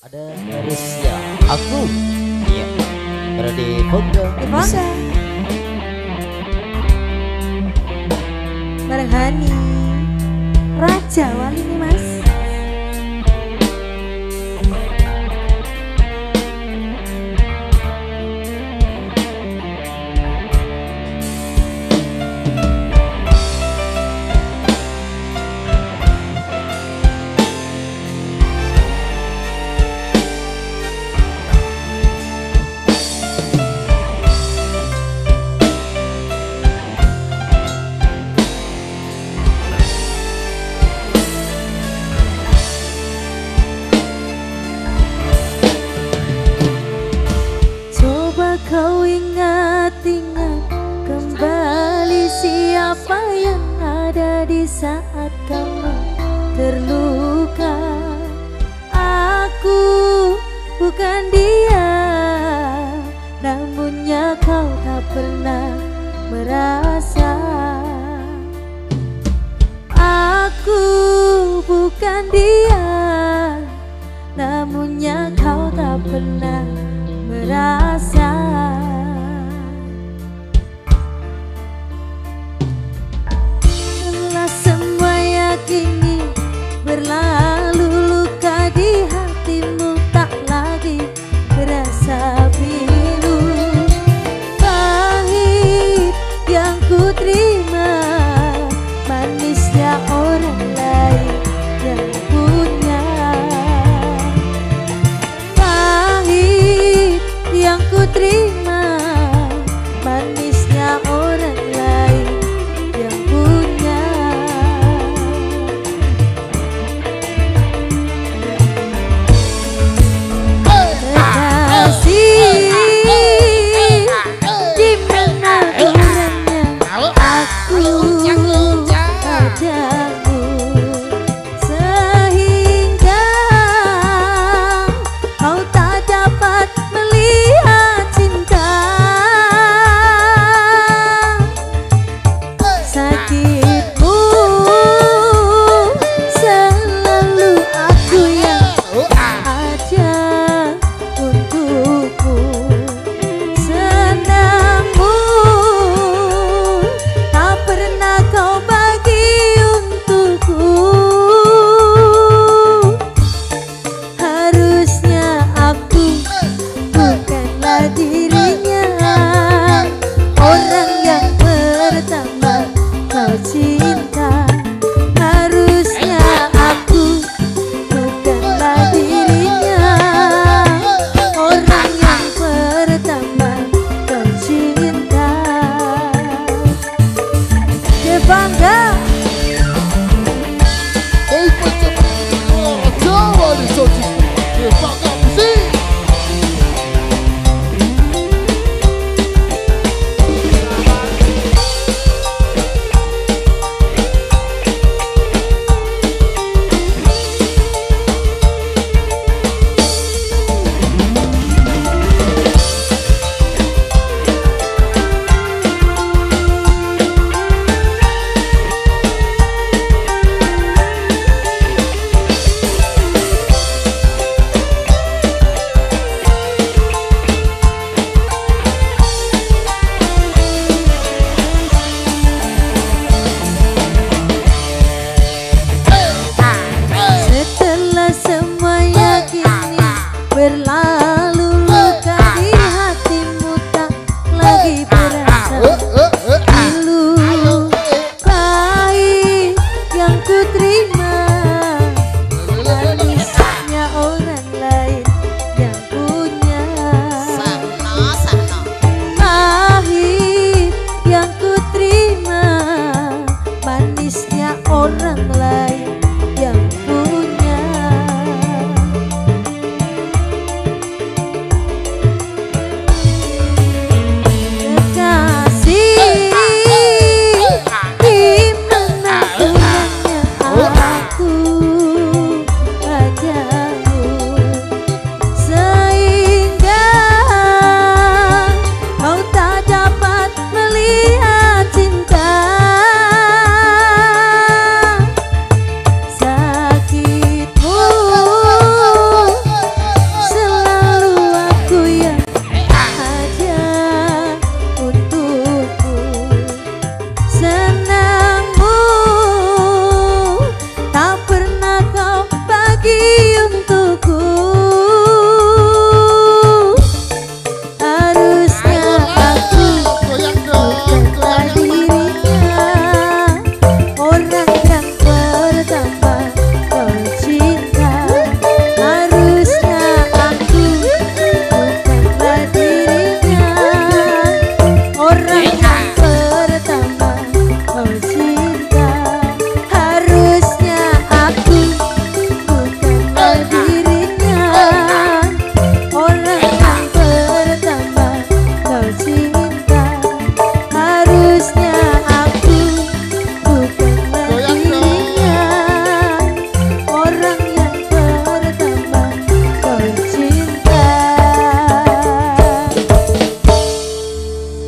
Ada Malaysia aku ya berada di Bogor Bisa bareng Hani Raja Wali nih mas. Kau ingat-ingat kembali siapa yang ada di saat kamu terluka. Aku bukan dia, namunnya kau tak pernah merasa. Aku bukan dia, namunnya kau tak pernah merasa. Setelah semua yakini berlalu, luka di hatimu tak lagi berasa pilu. Pahit yang ku terima, manisnya orang lain yang punya. Yang ku terima, manisnya orang lain yang punya. Kekasih, di mana orangnya aku padamu, sehingga kau tak dapat melihat cinta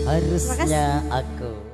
Harusnya aku